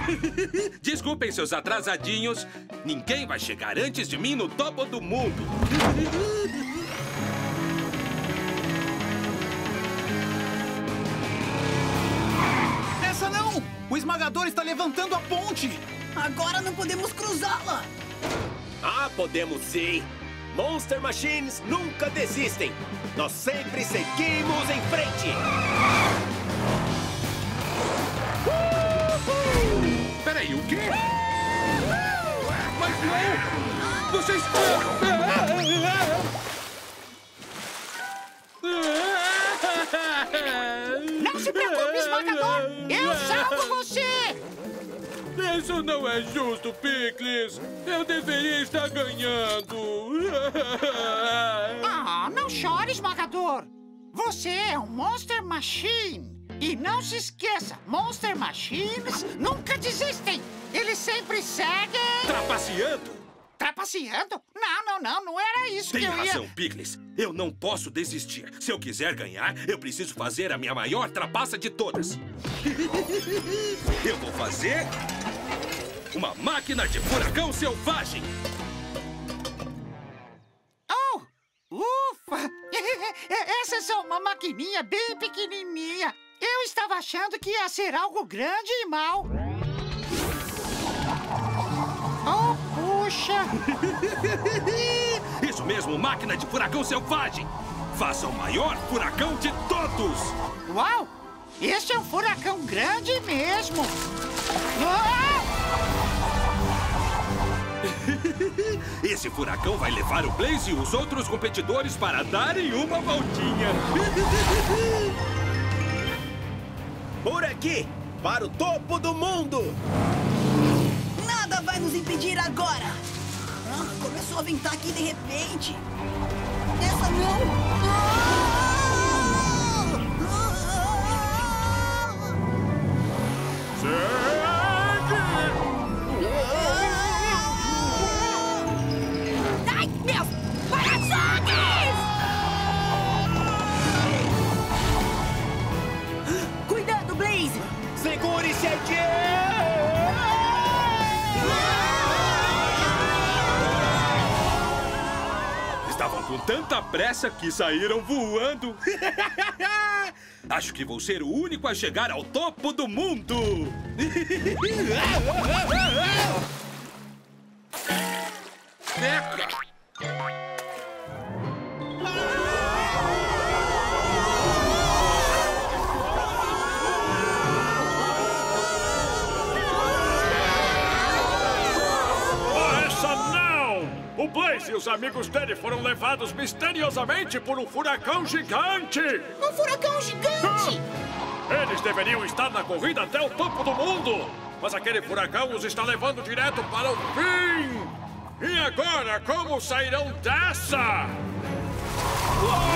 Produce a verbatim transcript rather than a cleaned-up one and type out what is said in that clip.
Desculpem, seus atrasadinhos. Ninguém vai chegar antes de mim no topo do mundo. Essa não! O esmagador está levantando a ponte! Agora não podemos cruzá-la! Ah, podemos sim! Monster Machines nunca desistem! Nós sempre seguimos em frente! Peraí, o quê? Mas não! Vocês... Não se preocupe, esmagador! Eu salvo você! Isso não é justo, Pickles! Eu deveria estar ganhando! Ah, não chore, esmagador! Você é um Monster Machine! E não se esqueça, Monster Machines nunca desistem! Eles sempre seguem... Trapaceando? Trapaceando? Não, não, não, não era isso Tem que eu ia... razão, Pickles. Eu não posso desistir. Se eu quiser ganhar, eu preciso fazer a minha maior trapaça de todas. Eu vou fazer... uma máquina de furacão selvagem! Oh! Ufa! Essa é só uma maquininha bem pequenininha. Eu estava achando que ia ser algo grande e mau. Oh, puxa! Isso mesmo, máquina de furacão selvagem! Faça o maior furacão de todos! Uau! Esse é um furacão grande mesmo! Ah! Esse furacão vai levar o Blaze e os outros competidores para darem uma voltinha. Por aqui, para o topo do mundo! Nada vai nos impedir agora! Ah, começou a ventar aqui de repente! Essa não! Ah! Ai, meus para-choques! Cuidado, Blaze! Segure-se aqui! Estavam com tanta pressa que saíram voando. Acho que vou ser o único a chegar ao topo do mundo. Eca! O Blaze e os amigos dele foram levados misteriosamente por um furacão gigante! Um furacão gigante! Eles deveriam estar na corrida até o topo do mundo! Mas aquele furacão os está levando direto para o fim! E agora, como sairão dessa? Uou!